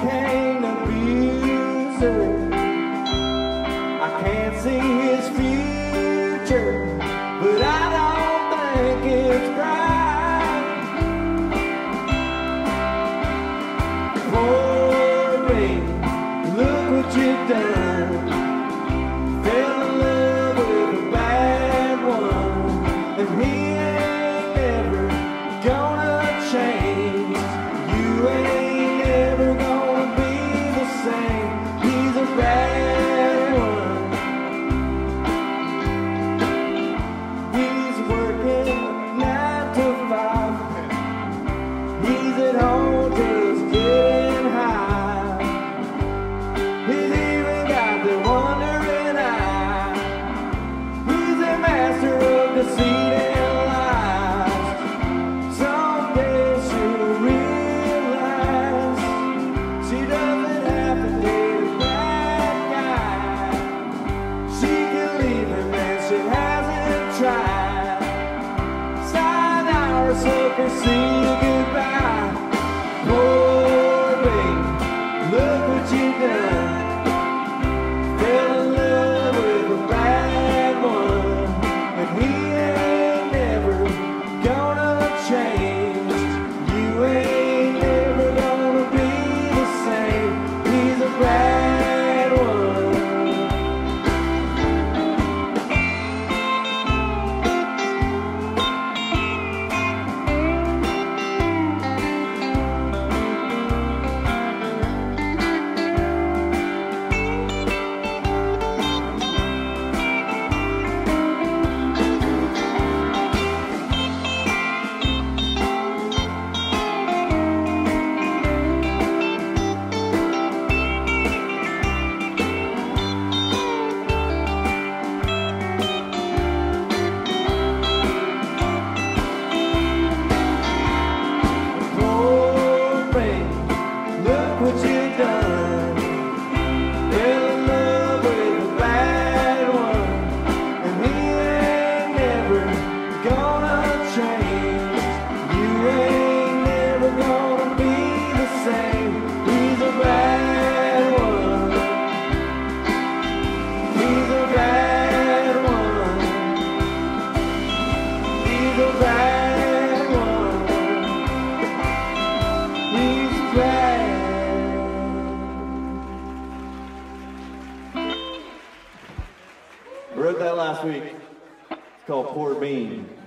cocaine abuser. I can't see his future, but I don't think it's bright. Poor me, look what you've done. Fell in love with a bad one, and he ain't never gonna change. You ain't never gonna be the same. He's a bad one. He's working 9 to 5. He's at home just getting high. He's even got the wandering eye. He's a master of deceit and lies. Someday she'll realize she doesn't have to date a bad guy. She can leave him and she hasn't tried. Sign our sucker, see you goodbye. Poor babe, look what you've done. Fell in love with a bad one, and he ain't never gonna change. You ain't never gonna be the same. He's a bad one. Look what you've done. Fell in love with a bad one, and he ain't never gonna change. You ain't never gonna be the same. He's a bad one. He's a bad one. He's a bad one. He's bad. I wrote that last week. It's called Poor Bean.